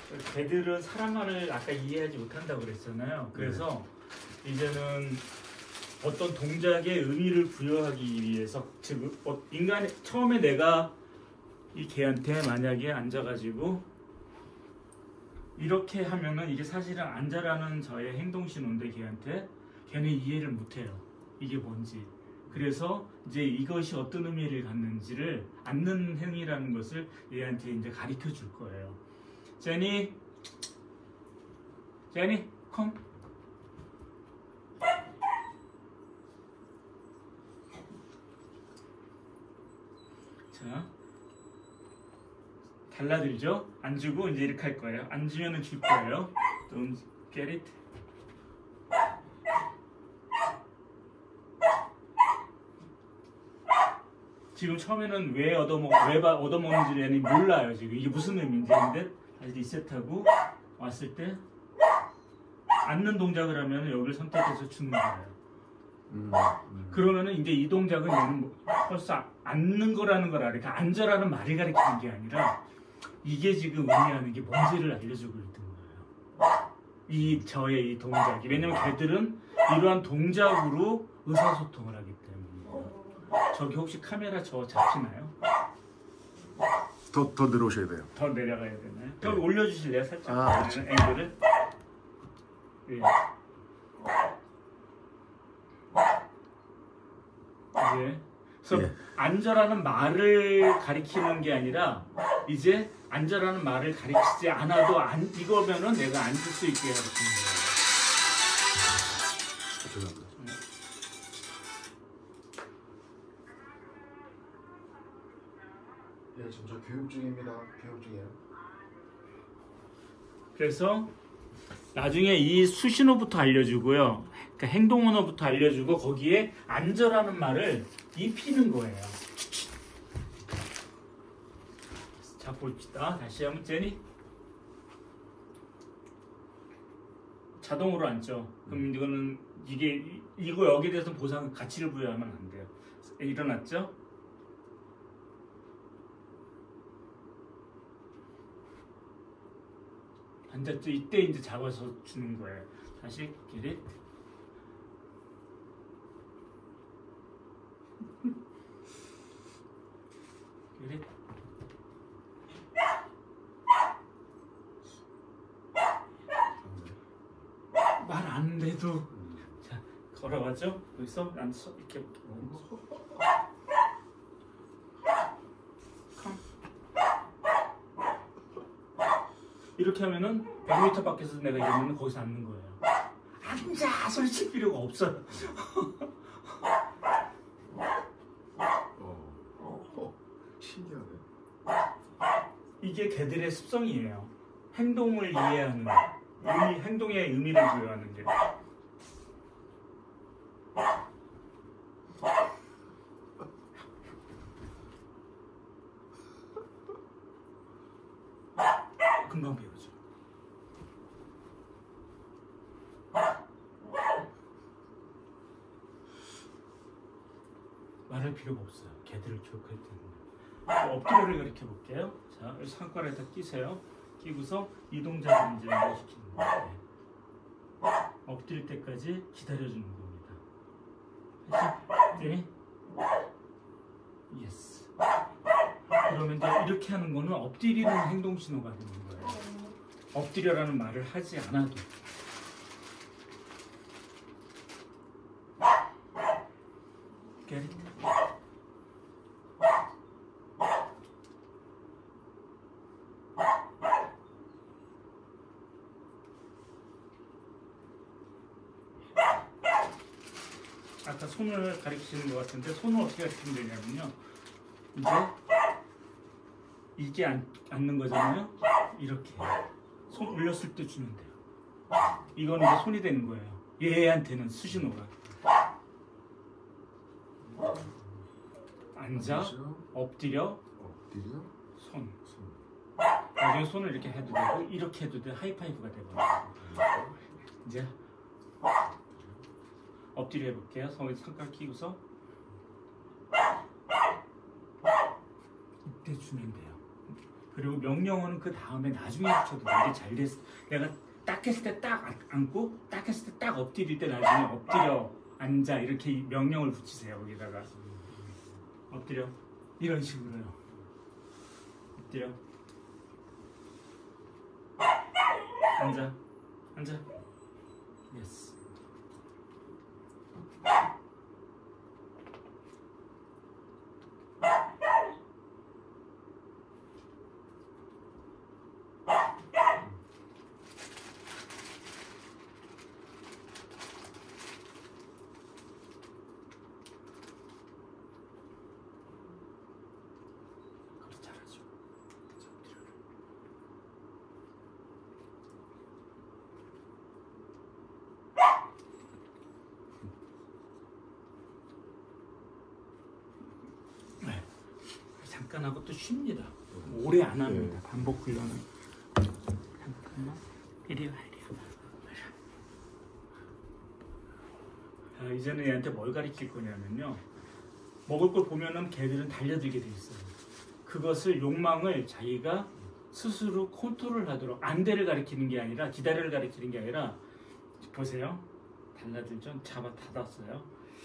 개들은 사람 말을 아까 이해하지 못한다고 그랬잖아요. 그래서 이제는 어떤 동작에 의미를 부여하기 위해서, 즉 인간의 처음에 내가 이 개한테 만약에 앉아가지고 이렇게 하면은 이게 사실은 앉아라는 저의 행동 신호인데 걔는 이해를 못해요. 이게 뭔지. 그래서 이제 이것이 어떤 의미를 갖는지를 앉는 행위라는 것을 얘한테 이제 가르쳐 줄 거예요. 제니, 컴. 자, 달라들죠? 앉고 이제 이렇게 할 거예요. 앉으면은 줄 거예요. Don't get it? 지금 처음에는 왜 얻어먹는지 얘는 몰라요. 지금 이게 무슨 의미인지. 근데 다시 리셋하고 왔을 때 앉는 동작을 하면 여기를 선택해서 주는 거예요. 그러면은 이제 이 동작은 얘는 벌써 앉는 거라는 걸 알아. 그러니까 앉아라는 말을 가리키는 게 아니라 이게 지금 의미하는 게 뭔지를 알려주고 있는 거예요. 저의 이 동작이. 왜냐면 개들은 이러한 동작으로 의사소통을 하기 때문이에요. 저기 혹시 카메라 저 잡히나요? 더 내려오셔야 돼요. 더 내려가야 되나요? 더 올려주실래요? 살짝 그렇죠. 앵글을. 예. 예. 그래서 예. 앉아라는 말을 가리키는 게 아니라 이제 앉아라는 말을 가리키지 않아도 이거면은 내가 앉을 수 있게 가르치는 거예요. 죄송합니다. 예, 지금 저 교육 중입니다. 교육 중이에요. 그래서 나중에 이 수신호부터 알려주고요. 그러니까 행동 언어부터 알려주고 거기에 앉아라는 말을 입히는 거예요. 자, 봅시다. 다시 한번 제니. 자동으로 앉죠. 그럼 이거는 이거 여기에 대해서 보상 가치를 부여하면 안 돼요. 일어났죠? 앉았죠? 이때 이제 잡아서 주는 거예요. 다시 기릿. 기릿. 말 안 해도 자 걸어가죠? 여기서 난 이렇게 이렇게 하면은 100m 밖에서 내가 이러면 거기서 앉는 거예요. 앉아! 소리 칠 필요가 없어요. 신기하네. 이게 개들의 습성이에요. 행동을 이해하는 행동의 의미를 부여하는 게. 금방 배우죠. 말할 필요가 없어요. 개들을 교육할 때는. 엎드려를 가르쳐 볼게요. 자, 상과에다 끼세요. 끼고서 이 동작을 이제 연결시키는 거예요. 엎드릴 때까지 기다려주는 겁니다. 했지? 예스. 그러면 이제 이렇게 하는 거는 엎드리는 행동 신호가 되는 거예요. 엎드려라는 말을 하지 않아도. Get it? 아까 손을 가리키시는 것 같은데 손을 어떻게 가리키면 되냐면요. 이게 앉는 거잖아요. 이렇게 손 올렸을 때 주면 돼요. 이거는 이제 손이 되는 거예요. 얘한테는 수신호가. 앉아, 엎드려, 손. 나중에 손을 이렇게 해도 되고 이렇게 해도 돼. 하이파이브가 되거든요. 이제 엎드려 해볼게요. 손가락 끼고서 이때 주면 돼요. 그리고 명령어는 그 다음에 나중에 붙여도 되게 잘 됐어. 내가 딱 했을 때 딱 앉고 딱 했을 때 딱 엎드릴 때 나중에 엎드려 앉아 이렇게 명령을 붙이세요. 여기다가 엎드려 이런 식으로요. 엎드려 앉아 앉아 예스. 잘하죠. 네. 잠깐 하고 또 쉽니다. 오래 안 합니다. 반복 훈련은. 잠깐만. 이리 와, 이리 와. 자, 이제는 얘한테 뭘 가르칠 거냐면요. 먹을 걸 보면은 개들은 달려들게 돼 있어요. 그것을 욕망을 자기가 스스로 컨트롤하도록 안대를 가리키는 게 아니라 기다려를 가리키는 게 아니라 보세요. 달라들죠? 잡아 닫았어요.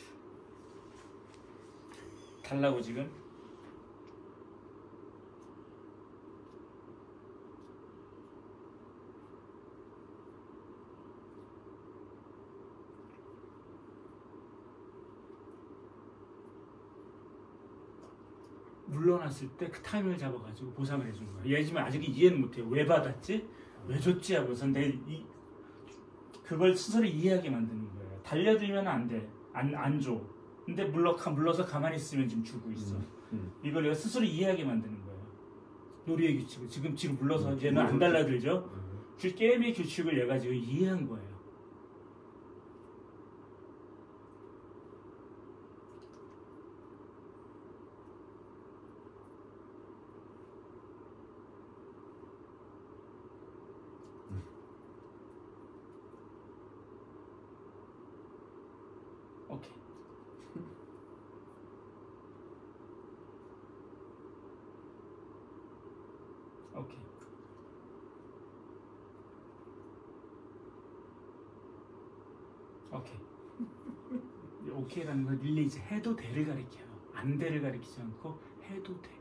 달라고 지금. 물러났을 때 그 타이밍을 잡아가지고 보상을 해준 거야. 얘 지금 아직 이해는 못해요. 왜 받았지? 왜 줬지? 하고서 그걸 스스로 이해하게 만드는 거예요. 달려들면 안 돼. 안 줘. 근데 물러서 가만히 있으면 지금 주고 있어. 이걸 내가 스스로 이해하게 만드는 거예요. 놀이의 규칙을. 지금 물러서 얘는 안 달라들죠? 게임의 규칙을 얘가 지금 이해한 거예요. 오케이. 오케이. 오케이. 오케이라는 건 릴리즈 해도 돼를 가리켜요. 안 돼를 가리키지 않고 해도 돼.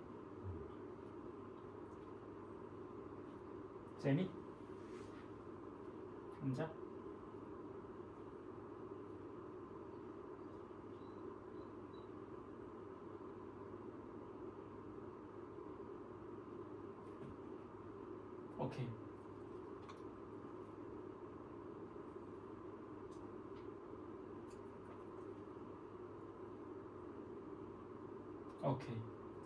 제니? 앉아. 오케이. 오케이.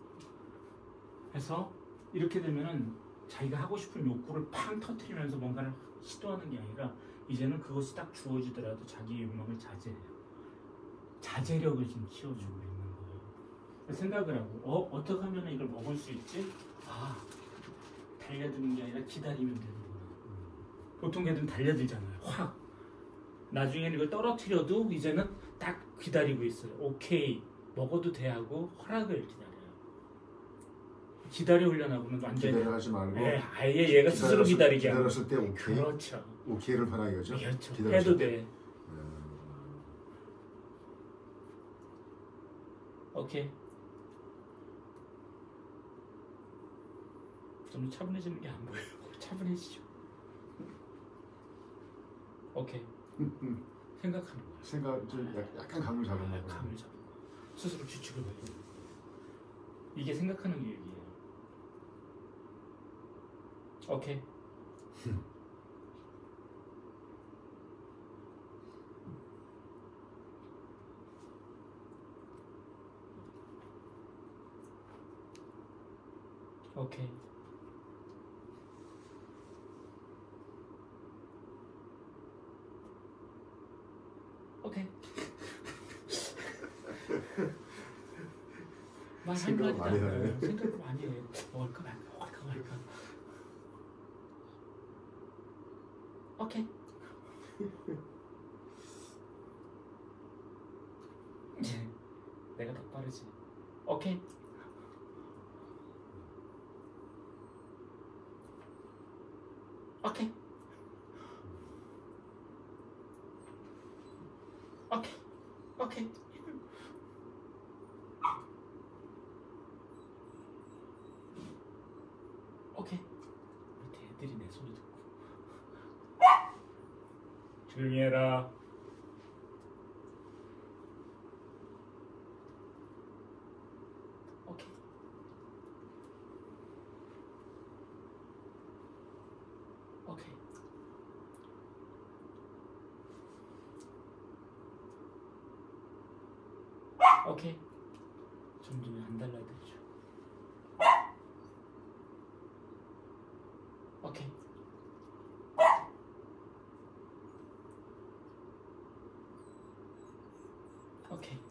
해서 이렇게 되면은 자기가 하고 싶은 욕구를 팡 터트리면서 뭔가를 시도하는 게 아니라 이제는 그것이 딱 주어지더라도 자기의 욕망을 자제해요. 자제력을 좀 키워주고 있는 거예요. 생각을 하고 어떻게 하면 이걸 먹을 수 있지? 달려드는 게 아니라 기다리면 되는구나. 보통 개들은 달려들잖아요. 확. 나중에는 이걸 떨어뜨려도 이제는 딱 기다리고 있어요. 오케이. 먹어도 돼 하고 허락을 기다려요. 기다려 훈련하고는 완전히 기다려하지 말고. 네, 아예 얘가 스스로 기다리게 하고. 기다렸을 때 오케이. 그렇죠. 오케이를 편하게 하죠. 그렇죠. 해도 돼. 오케이. 좀 차분해지는 게 안 보여요. 차분해지죠. 오케이. 생각하는 거야. 생각 좀 약간 감을 잡은 거예요. 감을 잡은 거. 스스로 규칙을 보여. 이게 생각하는 교육이에요. 오케이. 오케이. 오케이. 생각을 많이 하네. 생각을 많이 해. 먹을까 말까. 오케이. 내가 더 빠르지. 오케이. 오케이. 오케이. 오케이. 오케이. 밑에 애들이 내 소리 듣고. 조용히 해라. 오케이. 오케이. 오케이. 점점 안 달라들죠. 오케이. 오케이.